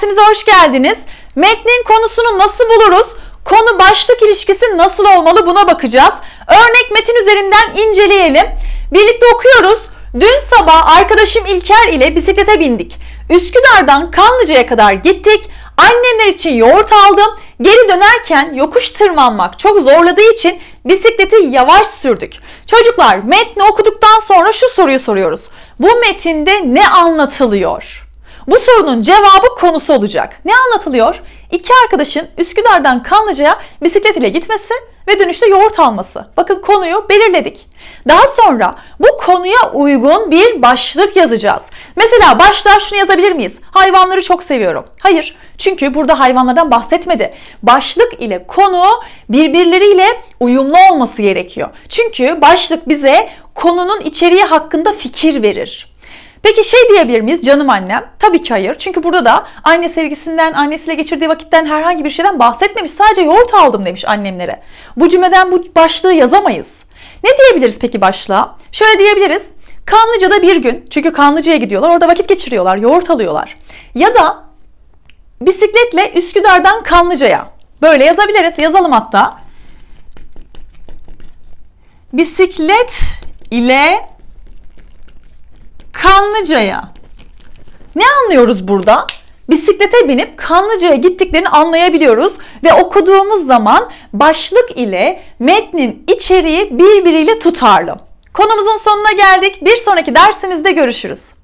dersimize hoş geldiniz. Metnin konusunu nasıl buluruz? Konu başlık ilişkisi nasıl olmalı buna bakacağız. Örnek metin üzerinden inceleyelim. Birlikte okuyoruz. Dün sabah arkadaşım İlker ile bisiklete bindik. Üsküdar'dan Kanlıca'ya kadar gittik. Annemler için yoğurt aldım. Geri dönerken yokuş tırmanmak çok zorladığı için bisikleti yavaş sürdük. Çocuklar, metni okuduktan sonra şu soruyu soruyoruz. Bu metinde ne anlatılıyor? Bu sorunun cevabı konusu olacak. Ne anlatılıyor? İki arkadaşın Üsküdar'dan Kanlıca'ya bisiklet ile gitmesi ve dönüşte yoğurt alması. Bakın konuyu belirledik. Daha sonra bu konuya uygun bir başlık yazacağız. Mesela başlığa şunu yazabilir miyiz? Hayvanları çok seviyorum. Hayır, çünkü burada hayvanlardan bahsetmedi. Başlık ile konu birbirleriyle uyumlu olması gerekiyor. Çünkü başlık bize konunun içeriği hakkında fikir verir. Peki şey diyebilir miyiz? Canım annem. Tabii ki hayır. Çünkü burada da anne sevgisinden, annesiyle geçirdiği vakitten herhangi bir şeyden bahsetmemiş. Sadece yoğurt aldım demiş annemlere. Bu cümleden bu başlığı yazamayız. Ne diyebiliriz peki başlığa? Şöyle diyebiliriz. Kanlıca'da bir gün. Çünkü Kanlıca'ya gidiyorlar. Orada vakit geçiriyorlar. Yoğurt alıyorlar. Ya da bisikletle Üsküdar'dan Kanlıca'ya. Böyle yazabiliriz. Yazalım hatta. Bisiklet ile Kanlıca'ya. Ne anlıyoruz burada? Bisiklete binip Kanlıca'ya gittiklerini anlayabiliyoruz ve okuduğumuz zaman başlık ile metnin içeriği birbiriyle tutarlı. Konumuzun sonuna geldik. Bir sonraki dersimizde görüşürüz.